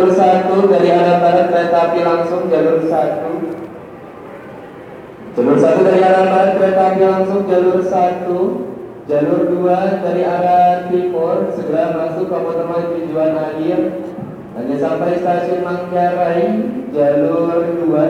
Jalur 1 dari arah barat kereta api langsung jalur 1. Jalur 1 dari arah barat kereta api langsung jalur 1. Jalur 2 dari arah timur segera masuk ke Komuter tujuan akhir. Hanya sampai stasiun Manggarai jalur 2.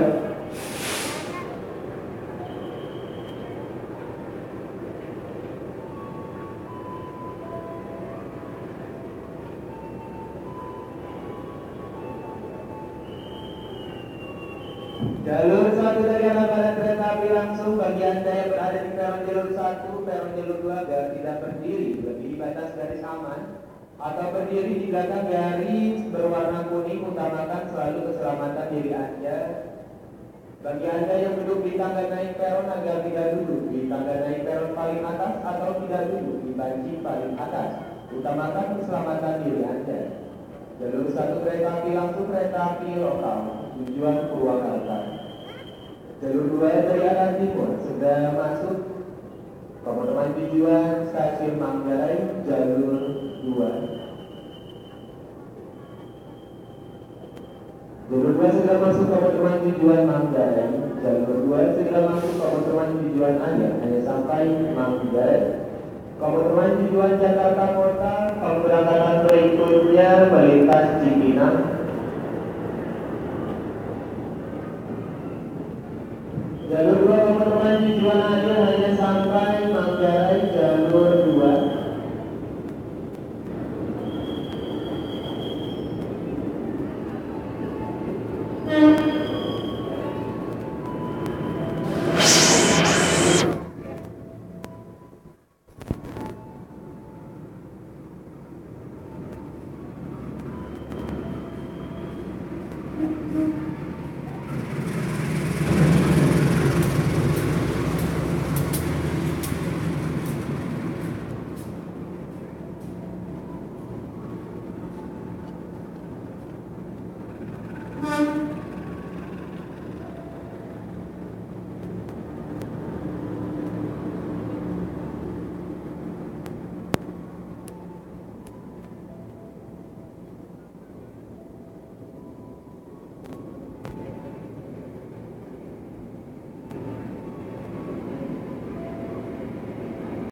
Jalur 1 dari arah barat kereta api langsung bagi Anda yang berada di peron jalur 1, peron jalur 2 agar tidak berdiri lebih batas garis aman atau berdiri di belakang garis berwarna kuning, utamakan selalu keselamatan diri Anda. Bagi Anda yang duduk di tangga naik peron agar tidak duduk di tangga naik peron paling atas atau tidak duduk di banci paling atas, utamakan keselamatan diri Anda. Jalur 1 kereta api langsung kereta api lokal tujuan Purwakarta. Jalur 2 dari arah timur sudah masuk Komuter tujuan stasiun Manggarai jalur 2. Jalur 2 sudah masuk Komuter tujuan Manggarai. Jalur 2 sudah masuk Komuter tujuan akhir hanya sampai Manggarai. Komuter tujuan Jakarta Kota, pemberangkatan berikutnya melintas Cipinang. Jalur 2 Komuter tujuan akhir hanya sampai Manggarai jalur 2.